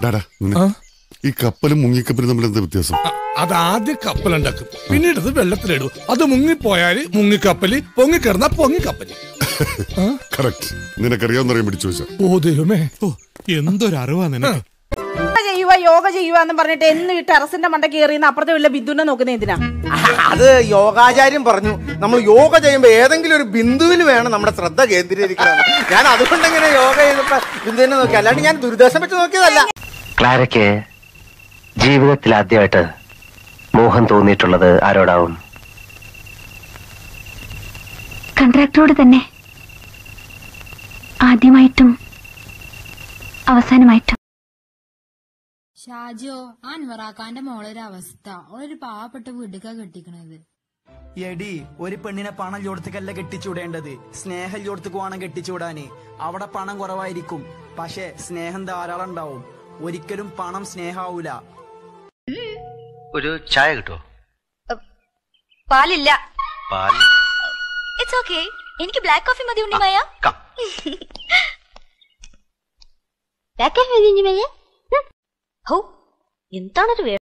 ഈ കപ്പലും മുങ്ങിക്കപ്പലും തമ്മിൽ എന്താ വ്യത്യാസം? അത് ആദ്യം കപ്പലുണ്ടാക്കും, പിന്നീട് അത് വെള്ളത്തിലിടും. അത് മുങ്ങിപ്പോയാല് മുങ്ങിക്കപ്പല്, പൊങ്ങിക്കിടന്ന പൊങ്ങിക്കപ്പല്. നിനക്കറിയാവുന്ന പിടിച്ചു വെച്ചാ. ഓ ദൈവമേ, എന്തൊരു അറിവാ നിനക്ക്. യോഗ ചെയ്യുവാന്ന് പറഞ്ഞിട്ട് എന്ന് ഈ ടെറസിന്റെ മണ്ട കയറിയെന്ന് അപ്പുറത്തെ വല്ല ബിന്ദുവിനെ നോക്കുന്ന എന്തിനാ? അത് യോഗാചാര്യം പറഞ്ഞു, നമ്മൾ യോഗ ചെയ്യുമ്പോ ഏതെങ്കിലും ഒരു ബിന്ദുവിൽ വേണം നമ്മുടെ ശ്രദ്ധ കേന്ദ്രീകരിക്കണം. ഞാൻ അതുകൊണ്ട് എങ്ങനെ യോഗ ചെയ്തപ്പോ ബിന്ദുവിനെ നോക്കി, അല്ലാണ്ട് ഞാൻ ദുരിതാശം വെച്ച് നോക്കിയതല്ല. ക്ലാരയ്ക്ക് ജീവിതത്തിൽ ആദ്യമായിട്ട് മോഹം തോന്നിയിട്ടുള്ളത് ആരോടാവും? കൺട്രാക്ടറോട് തന്നെ, ആദ്യമായിട്ടും അവസാനമായിട്ടും. ഷാജോ, ആ നൂറാക്കാന്റെ മോളൊരവസ്ഥ, ഓളൊരു പാവപ്പെട്ട വീട്ടിക്കാ കെട്ടിക്കണത്. എടി, ഒരു പെണ്ണിനെ പണം ചോടത്തേക്കല്ല കെട്ടിച്ചൂടേണ്ടത്, സ്നേഹം ചോടത്തേക്ക് വേണം കെട്ടിച്ചൂടാന്. അവിടെ പണം കുറവായിരിക്കും, പക്ഷെ സ്നേഹം ധാരാളം ഉണ്ടാവും. ഒരിക്കലും പണം സ്നേഹാവൂല. ഒരു ചായ കിട്ടോ? പാലില്ല. പാൽ? ഇറ്റ്സ് ഓക്കേ, എനിക്ക് ബ്ലാക്ക് കോഫി മതി ഉണ്ണിമായ. ബ്ലാക്ക് കോഫി മതി ഉണ്ണിമായ. ഹോ, എന്താണത്?